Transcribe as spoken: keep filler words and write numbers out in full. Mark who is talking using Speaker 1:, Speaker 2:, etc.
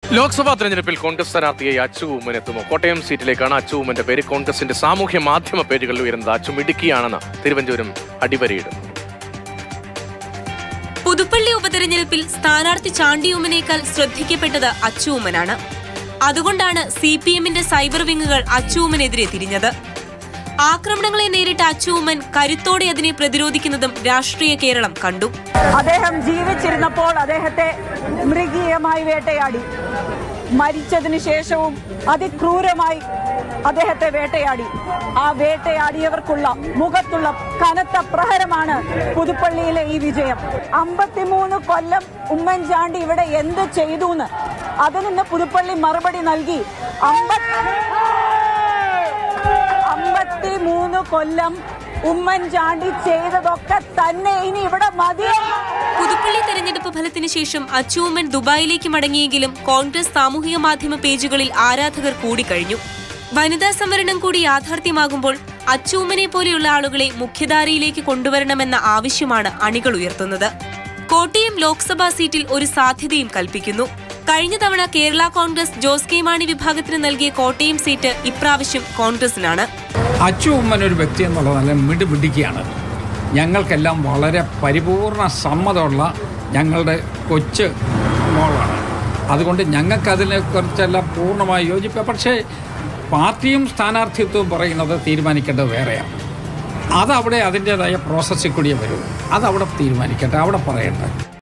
Speaker 1: ലോക്സഭാ തെരഞ്ഞെടുപ്പിൽ കോൺഗ്രസ് സ്ഥാനാർത്ഥിയായി അച്ചു ഉമ്മൻ എത്തുമോ? കോട്ടയം സീറ്റിലേക്കാണ് അച്ചു ഉമ്മന്റെ പേര്. കോൺഗ്രസിന്റെ സാമൂഹ്യ മാധ്യമ പേജുകളിൽ ഉയരുന്നത് അച്ചു മിടുക്കിയാണെന്ന് തിരുവനന്തപുരം അടിവരയിടും.
Speaker 2: പുതുപ്പള്ളി ഉപതെരഞ്ഞെടുപ്പിൽ സ്ഥാനാർത്ഥി ചാണ്ടി ഉമ്മനേക്കാൾ ശ്രദ്ധിക്കപ്പെട്ടത് അച്ചു ഉമ്മനാണ്. അതുകൊണ്ടാണ് സി പി എമ്മിന്റെ സൈബർ വിങ്ങുകൾ അച്ചു ഉമ്മനെതിരെ തിരിഞ്ഞത്. ആക്രമണങ്ങളെ നേരിട്ട അച്ചു ഉമ്മൻ കരുത്തോടെ അതിനെ പ്രതിരോധിക്കുന്നതും രാഷ്ട്രീയ കേരളം കണ്ടു.
Speaker 3: അദ്ദേഹം ജീവിച്ചിരുന്നപ്പോൾ അദ്ദേഹത്തെ മൃഗീയമായി വേട്ടയാടി, മരിച്ചതിനു ശേഷവും അതിക്രൂരമായി അദ്ദേഹത്തെ വേട്ടയാടി. ആ വേട്ടയാടിയവർക്കുള്ള മുഖത്തുള്ള കനത്ത പ്രഹരമാണ് പുതുപ്പള്ളിയിലെ ഈ വിജയം. അമ്പത്തിമൂന്ന് കൊല്ലം ഉമ്മൻചാണ്ടി ഇവിടെ എന്ത് ചെയ്തു? അതിന് പുതുപ്പള്ളി മറുപടി നൽകി. അമ്പത്തിമൂന്ന് കൊല്ലം ഉമ്മൻചാണ്ടി ചെയ്തതൊക്കെ തന്നെ ഇനി ഇവിടെ മതി.
Speaker 2: പുതുപ്പള്ളി തെരഞ്ഞെടുപ്പ് ഫലത്തിന് ശേഷം അച്ചു ഉമ്മൻ ദുബായിലേക്ക് മടങ്ങിയെങ്കിലും കോൺഗ്രസ് സാമൂഹിക മാധ്യമ പേജുകളിൽ ആരാധകർ കൂടിക്കഴിഞ്ഞു. വനിതാ സംവരണം കൂടി യാഥാർത്ഥ്യമാകുമ്പോൾ അച്ചു ഉമ്മനെ പോലെയുള്ള ആളുകളെ മുഖ്യധാരയിലേക്ക് കൊണ്ടുവരണമെന്ന ആവശ്യമാണ് അണികൾ ഉയർത്തുന്നത്. കോട്ടയം ലോക്സഭാ സീറ്റിൽ ഒരു സാധ്യതയും കൽപ്പിക്കുന്നു. കഴിഞ്ഞ തവണ കേരള കോൺഗ്രസ് ജോസ് കെ മാണി വിഭാഗത്തിന് നൽകിയ കോട്ടയം സീറ്റ് ഇപ്രാവശ്യം കോൺഗ്രസിനാണ്.
Speaker 4: അച്ചു ഉമ്മൻ ഒരു വ്യക്തി എന്നുള്ളത് നല്ല മിടുമിടുക്കിയാണ്. ഞങ്ങൾക്കെല്ലാം വളരെ പരിപൂർണ സമ്മതമുള്ള ഞങ്ങളുടെ കൊച്ചു മോളാണ്. അതുകൊണ്ട് ഞങ്ങൾക്കതിനെക്കുറിച്ചെല്ലാം പൂർണ്ണമായി യോജിപ്പ്. പക്ഷേ പാർട്ടിയും സ്ഥാനാർത്ഥിത്വവും പറയുന്നത് തീരുമാനിക്കേണ്ടത് വേറെയാണ്. അതവിടെ അതിൻ്റേതായ പ്രോസസ്സിൽ കൂടിയേ വരൂ. അതവിടെ തീരുമാനിക്കട്ടെ, അവിടെ പറയട്ടെ.